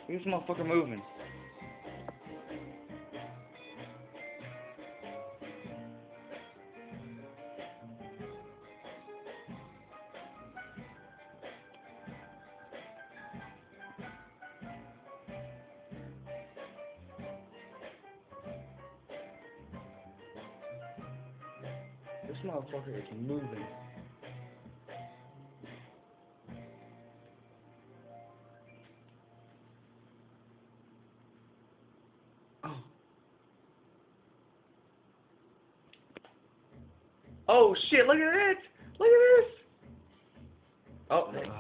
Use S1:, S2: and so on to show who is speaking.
S1: This motherfucker moving. This motherfucker is moving. Oh. Oh shit, look at this! Look at this! Oh.